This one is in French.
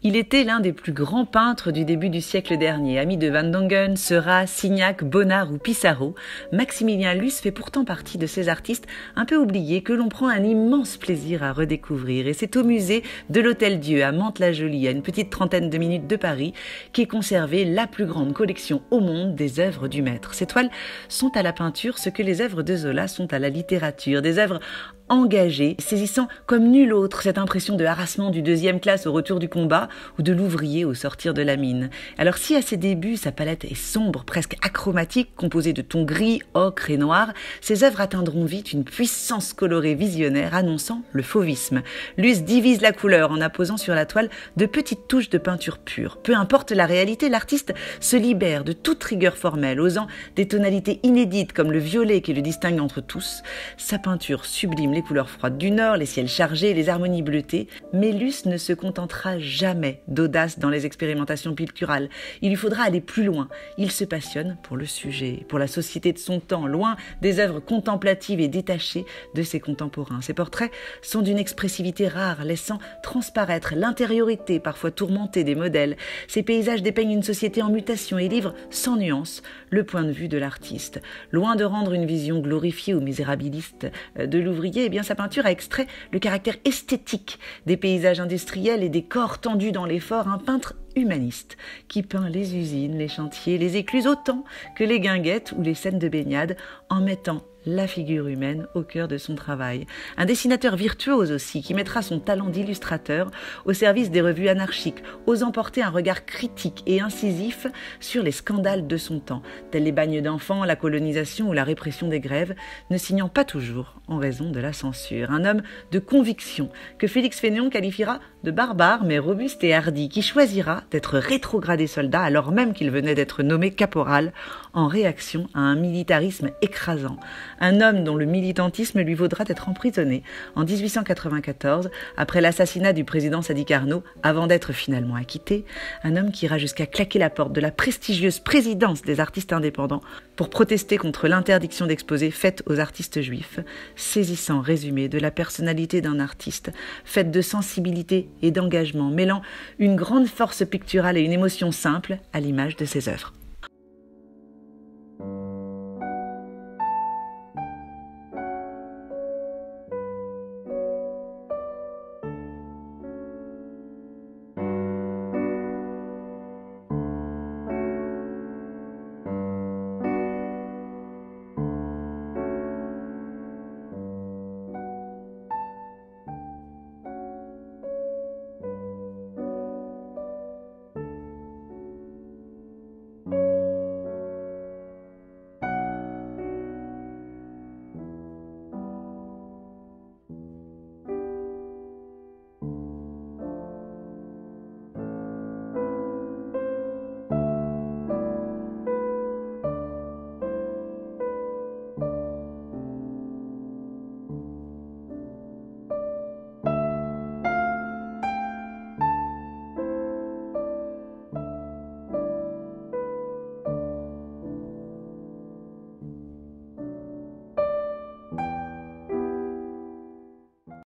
Il était l'un des plus grands peintres du début du siècle dernier. Ami de Van Dongen, Seurat, Signac, Bonnard ou Pissarro, Maximilien Luce fait pourtant partie de ces artistes un peu oubliés que l'on prend un immense plaisir à redécouvrir. Et c'est au musée de l'Hôtel-Dieu à Mantes-la-Jolie, à une petite trentaine de minutes de Paris, qu'est conservée la plus grande collection au monde des œuvres du maître. Ces toiles sont à la peinture ce que les œuvres de Zola sont à la littérature, des œuvres engagé, saisissant comme nul autre cette impression de harassement du deuxième classe au retour du combat ou de l'ouvrier au sortir de la mine. Alors si à ses débuts sa palette est sombre, presque achromatique, composée de tons gris, ocre et noir, ses œuvres atteindront vite une puissance colorée visionnaire annonçant le fauvisme. Luce divise la couleur en apposant sur la toile de petites touches de peinture pure. Peu importe la réalité, l'artiste se libère de toute rigueur formelle, osant des tonalités inédites comme le violet qui le distingue entre tous. Sa peinture sublime les couleurs froides du Nord, les ciels chargés, les harmonies bleutées. Mais Luce ne se contentera jamais d'audace dans les expérimentations picturales. Il lui faudra aller plus loin. Il se passionne pour le sujet, pour la société de son temps, loin des œuvres contemplatives et détachées de ses contemporains. Ses portraits sont d'une expressivité rare, laissant transparaître l'intériorité parfois tourmentée des modèles. Ces paysages dépeignent une société en mutation et livrent sans nuance le point de vue de l'artiste. Loin de rendre une vision glorifiée ou misérabiliste de l'ouvrier, eh bien, sa peinture a extrait le caractère esthétique des paysages industriels et des corps tendus dans l'effort, un peintre humaniste qui peint les usines, les chantiers, les écluses autant que les guinguettes ou les scènes de baignade en mettant la figure humaine au cœur de son travail. Un dessinateur virtuose aussi qui mettra son talent d'illustrateur au service des revues anarchiques, osant porter un regard critique et incisif sur les scandales de son temps, tels les bagnes d'enfants, la colonisation ou la répression des grèves, ne signant pas toujours en raison de la censure. Un homme de conviction que Félix Fénéon qualifiera de barbare mais robuste et hardi, qui choisira d'être rétrogradé soldat alors même qu'il venait d'être nommé caporal en réaction à un militarisme écrasant. Un homme dont le militantisme lui vaudra d'être emprisonné en 1894 après l'assassinat du président Sadi Carnot avant d'être finalement acquitté. Un homme qui ira jusqu'à claquer la porte de la prestigieuse présidence des artistes indépendants pour protester contre l'interdiction d'exposer faite aux artistes juifs. Saisissant résumé de la personnalité d'un artiste, faite de sensibilité et d'engagement, mêlant une grande force picturale et une émotion simple à l'image de ses œuvres.